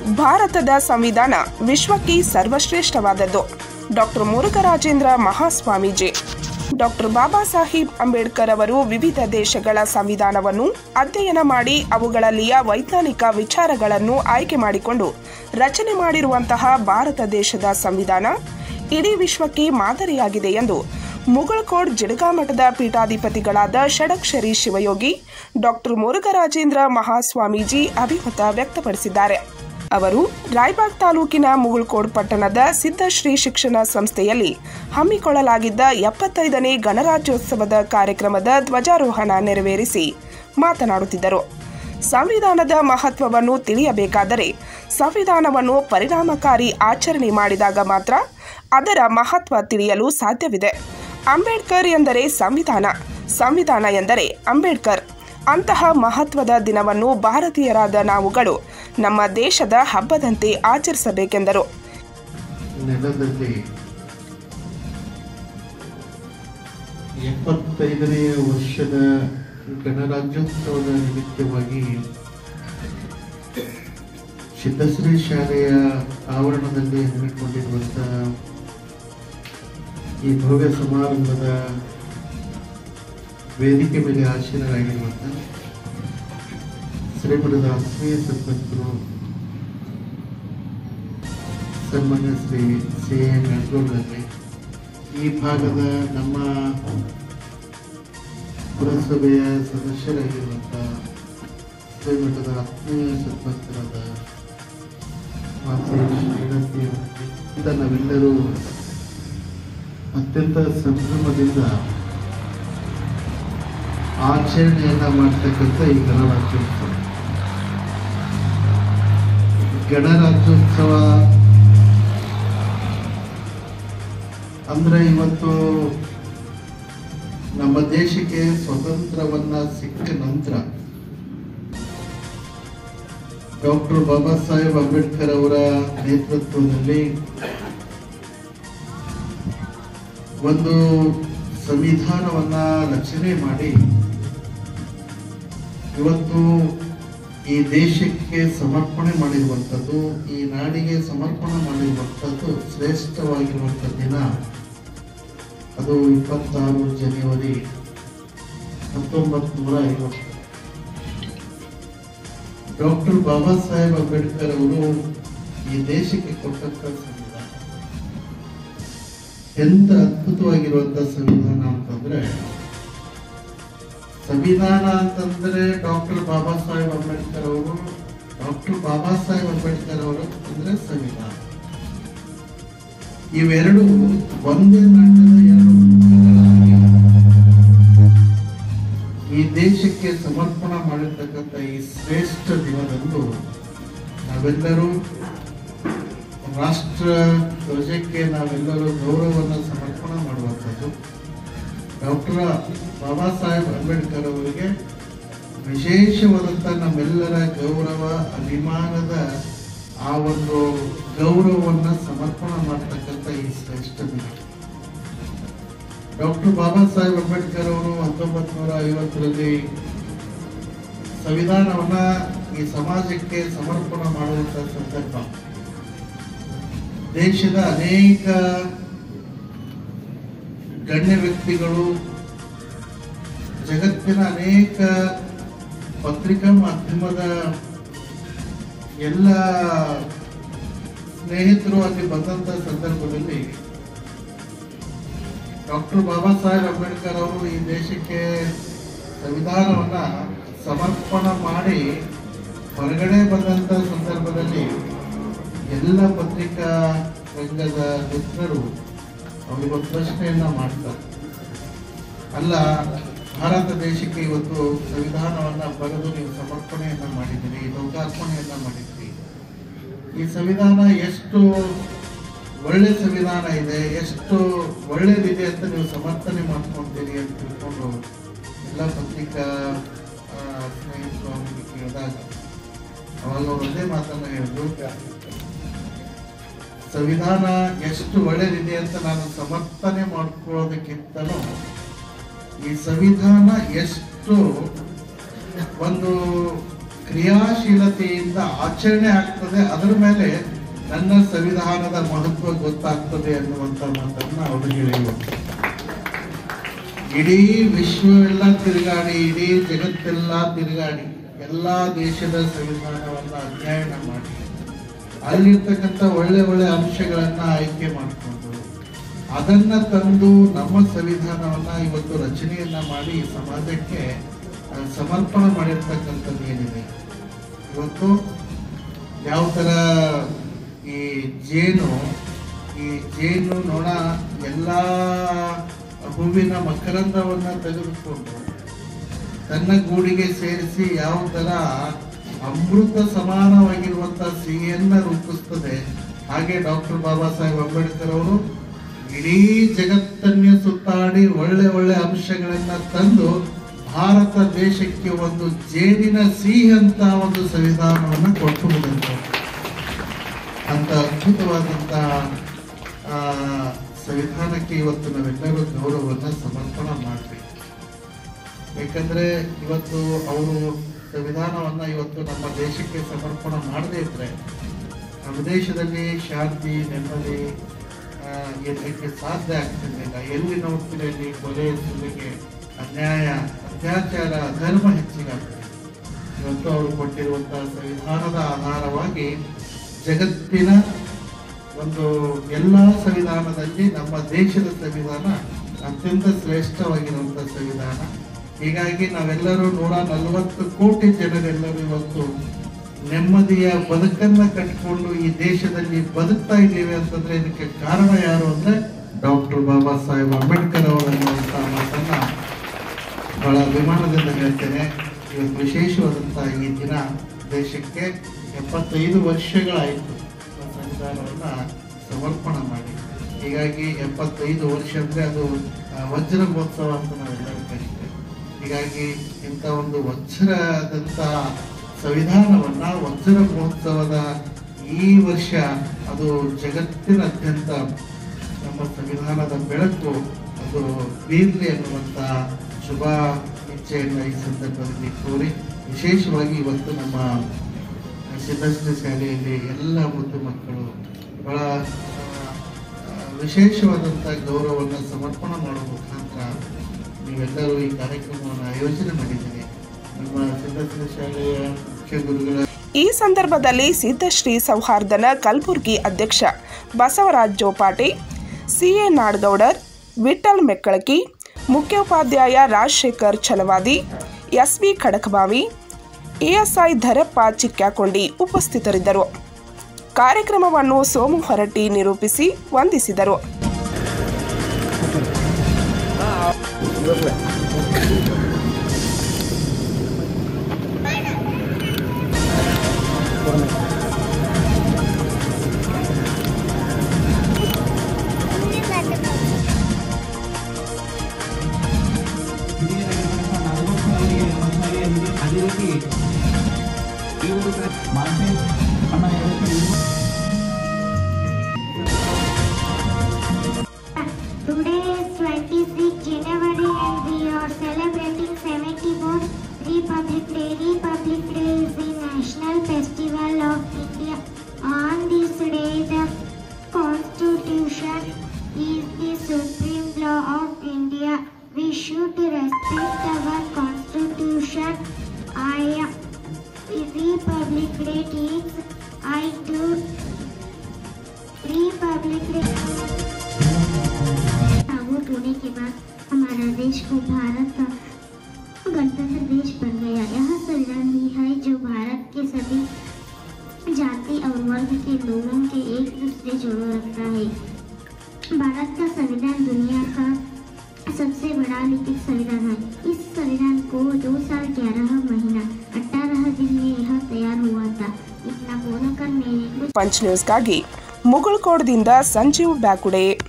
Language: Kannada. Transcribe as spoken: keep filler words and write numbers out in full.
ಭಾರತದ ಸಂವಿಧಾನ ವಿಶ್ವಕ್ಕೆ ಸರ್ವಶ್ರೇಷ್ಠವಾದದ್ದು. ಡಾಕ್ಟರ್ ಮುರುಘರಾಜೇಂದ್ರ ಮಹಾಸ್ವಾಮೀಜಿ. ಡಾಕ್ಟರ್ ಬಾಬಾ ಸಾಹೇಬ್ ಅಂಬೇಡ್ಕರ್ ಅವರು ವಿವಿಧ ದೇಶಗಳ ಸಂವಿಧಾನವನ್ನು ಅಧ್ಯಯನ ಮಾಡಿ ಅವುಗಳಲ್ಲಿಯ ವೈಜ್ಞಾನಿಕ ವಿಚಾರಗಳನ್ನು ಆಯ್ಕೆ ಮಾಡಿಕೊಂಡು ರಚನೆ ಮಾಡಿರುವಂತಹ ಭಾರತ ದೇಶದ ಸಂವಿಧಾನ ಇಡೀ ವಿಶ್ವಕ್ಕೆ ಮಾದರಿಯಾಗಿದೆ ಎಂದು ಮುಗಳಖೋಡ್ ಜಿಡಗಾಮಠದ ಪೀಠಾಧಿಪತಿಗಳಾದ ಷಡಕ್ಷರಿ ಶಿವಯೋಗಿ ಡಾಕ್ಟರ್ ಮುರುಘರಾಜೇಂದ್ರ ಮಹಾಸ್ವಾಮೀಜಿ ಅಭಿಮತ ವ್ಯಕ್ತಪಡಿಸಿದ್ದಾರೆ. ಅವರು ರಾಯಬಾಗ್ ತಾಲೂಕಿನ ಮುಗಳಖೋಡ್ ಪಟ್ಟಣದ ಸಿದ್ಧಶ್ರೀ ಶಿಕ್ಷಣ ಸಂಸ್ಥೆಯಲ್ಲಿ ಹಮ್ಮಿಕೊಳ್ಳಲಾಗಿದ್ದ ಎಪ್ಪತ್ತೈದನೇ ಗಣರಾಜ್ಯೋತ್ಸವದ ಕಾರ್ಯಕ್ರಮದ ಧ್ವಜಾರೋಹಣ ನೆರವೇರಿಸಿ ಮಾತನಾಡುತ್ತಿದ್ದರು. ಸಂವಿಧಾನದ ಮಹತ್ವವನ್ನು ತಿಳಿಯಬೇಕಾದರೆ ಸಂವಿಧಾನವನ್ನು ಪರಿಣಾಮಕಾರಿ ಆಚರಣೆ ಮಾಡಿದಾಗ ಮಾತ್ರ ಅದರ ಮಹತ್ವ ತಿಳಿಯಲು ಸಾಧ್ಯವಿದೆ. ಅಂಬೇಡ್ಕರ್ ಎಂದರೆ ಸಂವಿಧಾನ, ಸಂವಿಧಾನ ಎಂದರೆ ಅಂಬೇಡ್ಕರ್. ಅಂತಹ ಮಹತ್ವದ ದಿನವನ್ನು ಭಾರತೀಯರಾದ ನಾವುಗಳು ನಮ್ಮ ದೇಶದ ಹಬ್ಬದಂತೆ ಆಚರಿಸಬೇಕೆಂದರು. ನೆಲದಲ್ಲಿ ಎಪ್ಪತ್ತೈದನೇ ವರ್ಷದ ಗಣರಾಜ್ಯೋತ್ಸವದ ನಿಮಿತ್ತವಾಗಿ ಸಿದ್ಧಶ್ರೀ ಶಾಲೆಯ ಆವರಣದಲ್ಲಿ ಹಮ್ಮಿಕೊಂಡಿರುವಂತಹ ಈ ಭವ್ಯ ಸಮಾರಂಭದ ವೇದಿಕೆ ಮೇಲೆ ಆಸೀನರಾಗಿರುವಂತಹ ಶ್ರೀಮಠದ ಆತ್ಮೀಯ ಸದ್ಭಕ್ತರು ಸನ್ಮಾನ್ಯ ಶ್ರೀ ಸಿ ಎ ಮ್ಯಾಟ್ರೋನಲ್ಲಿ ಈ ಭಾಗದ ನಮ್ಮ ಪುರಸಭೆಯ ಸದಸ್ಯರಾಗಿರುವಂತಹ ಶ್ರೀಮಠದ ಆತ್ಮೀಯ ಸದ್ಭಕ್ತರಾದ ಮಾತೆ ಶ್ರೀಮತಿ ನಾವೆಲ್ಲರೂ ಅತ್ಯಂತ ಸಂಭ್ರಮದಿಂದ ಆಚರಣೆಯನ್ನ ಮಾಡ್ತಕ್ಕಂಥ ಈ ಗಣರಾಜ್ಯೋತ್ಸವ ಗಣರಾಜ್ಯೋತ್ಸವ ಅಂದ್ರೆ ಇವತ್ತು ನಮ್ಮ ದೇಶಕ್ಕೆ ಸ್ವತಂತ್ರವನ್ನ ಸಿಕ್ಕ ನಂತರ ಡಾಕ್ಟರ್ ಬಾಬಾ ಸಾಹೇಬ್ ಅಂಬೇಡ್ಕರ್ ಅವರ ನೇತೃತ್ವದಲ್ಲಿ ಒಂದು ಸಂವಿಧಾನವನ್ನ ರಚನೆ ಮಾಡಿ ಇವತ್ತು ಈ ದೇಶಕ್ಕೆ ಸಮರ್ಪಣೆ ಮಾಡಿರುವಂಥದ್ದು, ಈ ನಾಡಿಗೆ ಸಮರ್ಪಣೆ ಮಾಡಿರುವಂಥದ್ದು ಶ್ರೇಷ್ಠವಾಗಿರುವಂಥ ದಿನ ಅದು ಇಪ್ಪತ್ತಾರು ಜನವರಿ ಹತ್ತೊಂಬತ್ತು ನೂರ ಐವತ್ತು. ಡಾಕ್ಟರ್ ಬಾಬಾ ಸಾಹೇಬ್ ಅಂಬೇಡ್ಕರ್ ಅವರು ಈ ದೇಶಕ್ಕೆ ಕೊಟ್ಟಂತ ಸಂವಿಧಾನ ಎಂತ ಅದ್ಭುತವಾಗಿರುವಂತಹ ಸಂವಿಧಾನ ಅಂತಂದ್ರೆ, ಸಂವಿಧಾನ ಅಂತಂದ್ರೆ ಡಾಕ್ಟರ್ ಬಾಬಾ ಸಾಹೇಬ್ ಅಂಬೇಡ್ಕರ್ ಅವರು, ಡಾಕ್ಟರ್ ಬಾಬಾ ಸಾಹೇಬ್ ಅಂಬೇಡ್ಕರ್ ಅವರು ಅಂದ್ರೆ ಸಂವಿಧಾನ. ಇವೆರಡು ಒಂದೇ ನಾಣ್ಯದ ಎರಡು ಮುಖಗಳಾಗಿ ಈ ದೇಶಕ್ಕೆ ಸಮರ್ಪಣೆ ಮಾಡಿರ್ತಕ್ಕಂಥ ಈ ಶ್ರೇಷ್ಠ ದಿನದಂದು ನಾವೆಲ್ಲರೂ ರಾಷ್ಟ್ರ ಧ್ವಜಕ್ಕೆ ನಾವೆಲ್ಲರೂ ಗೌರವವನ್ನು ಸಮರ್ಪಣೆ ಮಾಡುವಂಥದ್ದು. ಡಾಕ್ಟರ್ ಬಾಬಾ ಸಾಹೇಬ್ ಅಂಬೇಡ್ಕರ್ ಅವರಿಗೆ ವಿಶೇಷವಾದಂಥ ನಮ್ಮೆಲ್ಲರ ಗೌರವ ಅಭಿಮಾನದ ಆ ಒಂದು ಗೌರವವನ್ನು ಸಮರ್ಪಣೆ ಮಾಡ್ತಕ್ಕಂಥ ಈ ಶ್ರೇಷ್ಠ ದಿನ. ಡಾಕ್ಟರ್ ಬಾಬಾ ಸಾಹೇಬ್ ಅಂಬೇಡ್ಕರ್ ಅವರು ಹತ್ತೊಂಬತ್ತು ನೂರ ಐವತ್ತರಲ್ಲಿ ಸಂವಿಧಾನವನ್ನ ಈ ಸಮಾಜಕ್ಕೆ ಸಮರ್ಪಣೆ ಮಾಡುವಂತ ಸಂದರ್ಭ ದೇಶದ ಅನೇಕ ಗಣ್ಯ ವ್ಯಕ್ತಿಗಳು, ಜಗತ್ತಿನ ಅನೇಕ ಪತ್ರಿಕಾ ಮಾಧ್ಯಮದ ಎಲ್ಲ ಸ್ನೇಹಿತರು ಅಲ್ಲಿ ಬಂದಂತ ಸಂದರ್ಭದಲ್ಲಿ ಡಾಕ್ಟರ್ ಬಾಬಾ ಸಾಹೇಬ್ ಅಂಬೇಡ್ಕರ್ ಅವರು ಈ ದೇಶಕ್ಕೆ ಸಂವಿಧಾನವನ್ನ ಸಮರ್ಪಣೆ ಮಾಡಿ ಹೊರಗಡೆ ಬಂದಂತ ಸಂದರ್ಭದಲ್ಲಿ ಎಲ್ಲ ಪತ್ರಿಕಾ ರಂಗದ ಮಿತ್ರರು ಅವರಿಗೊಂದು ಪ್ರಶ್ನೆಯನ್ನ ಮಾಡ್ತಾರೆ. ಅಲ್ಲ, ಭಾರತ ದೇಶಕ್ಕೆ ಇವತ್ತು ಸಂವಿಧಾನವನ್ನ ಬರೆದು ನೀವು ಸಮರ್ಪಣೆಯನ್ನ ಮಾಡಿದ್ದೀರಿ, ಲೋಕಾರ್ಪಣೆಯನ್ನ ಮಾಡಿದ್ದೀರಿ, ಈ ಸಂವಿಧಾನ ಎಷ್ಟು ಒಳ್ಳೆ ಸಂವಿಧಾನ ಇದೆ, ಎಷ್ಟು ಒಳ್ಳೇದಿದೆ ಅಂತ ನೀವು ಸಮರ್ಥನೆ ಮಾಡ್ಕೊಳ್ತೀರಿ ಅಂತ ತಿಳ್ಕೊಂಡು ಎಲ್ಲ ಪತ್ರಿಕಾ ಸ್ನೇಹಿತರು ಅವರಿಗೆ ಕೇಳಿದಾಗ ಅವಾಗ ಅವರು ಒಂದೇ ಮಾತನ್ನ ಹೇಳಿದ್ರು, ಸಂವಿಧಾನ ಎಷ್ಟು ಒಳ್ಳೇದಿದೆ ಅಂತ ನಾನು ಸಮರ್ಥನೆ ಮಾಡ್ಕೊಳ್ಳೋದಕ್ಕಿಂತಲೂ ಈ ಸಂವಿಧಾನ ಎಷ್ಟು ಒಂದು ಕ್ರಿಯಾಶೀಲತೆಯಿಂದ ಆಚರಣೆ ಆಗ್ತದೆ, ಅದರ ಮೇಲೆ ನನ್ನ ಸಂವಿಧಾನದ ಮಹತ್ವ ಗೊತ್ತಾಗ್ತದೆ ಅನ್ನುವಂಥ ಮಾತನ್ನ ಅವರು ಹೇಳಿದರು. ಇಡೀ ವಿಶ್ವವೆಲ್ಲ ತಿರುಗಾಡಿ, ಇಡೀ ಜಗತ್ತೆಲ್ಲ ತಿರುಗಾಡಿ, ಎಲ್ಲಾ ದೇಶದ ಸಂವಿಧಾನವನ್ನ ಅಧ್ಯಯನ ಮಾಡಿ ಅಲ್ಲಿರ್ತಕ್ಕಂಥ ಒಳ್ಳೆ ಒಳ್ಳೆ ಅಂಶಗಳನ್ನ ಆಯ್ಕೆ ಮಾಡಿಕೊಂಡು ಅದನ್ನ ತಂದು ನಮ್ಮ ಸಂವಿಧಾನವನ್ನ ಇವತ್ತು ರಚನೆಯನ್ನ ಮಾಡಿ ಸಮಾಜಕ್ಕೆ ಸಮರ್ಪಣೆ ಮಾಡಿರ್ತಕ್ಕಂಥದ್ದು ಏನಿದೆ. ಇವತ್ತು ಯಾವ ತರ ಈ ಜೇನು ಈ ಜೇನು ನೊಣ ಎಲ್ಲ ಹೂವಿನ ಮಕರಂದವನ್ನ ತೆಗೆದುಕೊಂಡು ತನ್ನ ಗೂಡಿಗೆ ಸೇರಿಸಿ ಯಾವ ತರ ಅಮೃತ ಸಮಾನವಾಗಿರುವಂತಹ ಸಿಹಿಯನ್ನ ರೂಪಿಸ್ತದೆ, ಹಾಗೆ ಡಾಕ್ಟರ್ ಬಾಬಾ ಸಾಹೇಬ್ ಅಂಬೇಡ್ಕರ್ ಅವರು ಇಡೀ ಜಗತ್ತನ್ನೇ ಸುತ್ತಾಡಿ ಒಳ್ಳೆ ಒಳ್ಳೆ ಅಂಶಗಳನ್ನ ತಂದು ಭಾರತ ದೇಶಕ್ಕೆ ಒಂದು ಜೇನಿನ ಸಿಹಿ ಅಂತ ಒಂದು ಸಂವಿಧಾನವನ್ನು ಕೊಟ್ಟು ಹೋದಂತ ಅಂತ ಅದ್ಭುತವಾದಂತ ಆ ಸಂವಿಧಾನಕ್ಕೆ ಇವತ್ತು ನಾವೆಲ್ಲರೂ ಗೌರವವನ್ನು ಸಮರ್ಪಣೆ ಮಾಡಬೇಕು. ಯಾಕಂದ್ರೆ ಇವತ್ತು ಅವರು ಸಂವಿಧಾನವನ್ನ ಇವತ್ತು ನಮ್ಮ ದೇಶಕ್ಕೆ ಸಮರ್ಪಣೆ ಮಾಡದೇ ಇದ್ರೆ ನಮ್ಮ ದೇಶದಲ್ಲಿ ಶಾಂತಿ ನೆಮ್ಮದಿ ಇರಲಿಕ್ಕೆ ಸಾಧ್ಯ ಆಗ್ತಿರ್ಲಿಲ್ಲ. ಎಲ್ಲಿ ನೋಡ್ತೀರಿ ಅಲ್ಲಿ ಕೊಲೆ, ಸುಲಿಗೆ, ಅನ್ಯಾಯ, ಅತ್ಯಾಚಾರ, ಅಧರ್ಮ ಹೆಚ್ಚಿಗಾಗ್ತದೆ. ಇವತ್ತು ಅವರು ಕೊಟ್ಟಿರುವಂತಹ ಸಂವಿಧಾನದ ಆಧಾರವಾಗಿ ಜಗತ್ತಿನ ಒಂದು ಎಲ್ಲ ಸಂವಿಧಾನದಲ್ಲಿ ನಮ್ಮ ದೇಶದ ಸಂವಿಧಾನ ಅತ್ಯಂತ ಶ್ರೇಷ್ಠವಾಗಿರುವಂತಹ ಸಂವಿಧಾನ. ಹೀಗಾಗಿ ನಾವೆಲ್ಲರೂ ನೂರ ನಲವತ್ತು ಕೋಟಿ ಜನರೆಲ್ಲರೂ ಇವತ್ತು ನೆಮ್ಮದಿಯ ಬದುಕನ್ನ ಕಟ್ಟಿಕೊಂಡು ಈ ದೇಶದಲ್ಲಿ ಬದುಕ್ತಾ ಇದ್ದೇವೆ ಅಂತಂದ್ರೆ ಇದಕ್ಕೆ ಕಾರಣ ಯಾರು ಅಂದ್ರೆ ಡಾಕ್ಟರ್ ಬಾಬಾ ಸಾಹೇಬ್ ಅಂಬೇಡ್ಕರ್ ಅವರನ್ನುವಂತಹ ಮಾತನ್ನ ಬಹಳ ಅಭಿಮಾನದಿಂದ ಹೇಳ್ತೇನೆ. ಇವತ್ತು ವಿಶೇಷವಾದಂತಹ ಈ ದಿನ ದೇಶಕ್ಕೆ ಎಪ್ಪತ್ತೈದು ವರ್ಷಗಳಾಯಿತು ಸಂವಿಧಾನವನ್ನ ಸಮರ್ಪಣೆ ಮಾಡಿ. ಹೀಗಾಗಿ ಎಪ್ಪತ್ತೈದು ವರ್ಷ ಅಂದ್ರೆ ಅದು ವಜ್ರ ಮಹೋತ್ಸವ ಅಂತ ನಾವೆಲ್ಲರೂ ಕರೀತೇವೆ. ಹೀಗಾಗಿ ಇಂಥ ಒಂದು ವಜ್ರದಂತ ಸಂವಿಧಾನವನ್ನ ವಜ್ರ ಮಹೋತ್ಸವದ ಈ ವರ್ಷ ಅದು ಜಗತ್ತಿನಾದ್ಯಂತ ನಮ್ಮ ಸಂವಿಧಾನದ ಬೆಳಕು ಅದು ಬೀರ್ಲಿ ಅನ್ನುವಂತ ಶುಭ ಇಚ್ಛೆಯನ್ನು ಈ ಸಂದರ್ಭದಲ್ಲಿ ಕೋರಿ, ವಿಶೇಷವಾಗಿ ಇವತ್ತು ನಮ್ಮ ಸಿದ್ಧಶ್ರೀ ಶಾಲೆಯಲ್ಲಿ ಎಲ್ಲ ಮುದ್ದು ಮಕ್ಕಳು ಬಹಳ ವಿಶೇಷವಾದಂಥ ಗೌರವವನ್ನು ಸಮರ್ಪಣೆ ಮಾಡುವ ಮುಖಾಂತರ ನೀವೆಲ್ಲರೂ ಈ ಕಾರ್ಯಕ್ರಮವನ್ನು ಆಯೋಜನೆ ಮಾಡಿದ್ದೀರಿ. ನಮ್ಮ ಸಿದ್ಧಶ್ರೀ ಶಾಲೆಯ ಮುಖ್ಯ ಗುರುಗಳ ಈ ಸಂದರ್ಭದಲ್ಲಿ ಸಿದ್ಧಶ್ರೀ ಸೌಹಾರ್ದನ ಕಲಬುರ್ಗಿ ಅಧ್ಯಕ್ಷ ಬಸವರಾಜ್ ಜೋಪಾಟಿ, ಸಿಎ ನಾಡಗೌಡರ್, ವಿಠಲ್ ಮೆಕ್ಕಳಕಿ, ಮುಖ್ಯೋಪಾಧ್ಯಾಯ ರಾಜಶೇಖರ್ ಛಲವಾದಿ, ಎಸ್ಬಿ ಖಡಕಬಾವಿ, ಎಎಸ್ಐ ಧರಪ್ಪ ಚಿಕ್ಕಾಕೊಂಡಿ ಉಪಸ್ಥಿತರಿದ್ದರು. ಕಾರ್ಯಕ್ರಮವನ್ನು ಸೋಮು ಹೊರಟ್ಟಿ ನಿರೂಪಿಸಿ ವಂದಿಸಿದರು. Today is twenty-sixth January and we are celebrating seventy-fourth Republic Day. Republic Day is the national festival of India. On this day, the Constitution is the supreme law of India. We should respect our Constitution. I am Republic Day teach I do Republic Day. आजाद होने के बाद हमारा देश को भारत का गणतंत्र देश बन गया। यह संविधान ही है जो भारत के सभी जाति और वर्ग के लोगों के एक दूसरे जोड़े रखता है। भारत का संविधान दुनिया का सबसे बड़ा लिखित संविधान है। इस संविधान को दो साल ग्यारह महीना अठारह दिन में यह तैयार हुआ था। इतना बोलकर मेरे पंच न्यूज़ ಗಾಗಿ ಮುಗಳಕೋಡದಿಂದ ಸಂಜೀವ್ ಬ್ಯಾಕುಡೆ.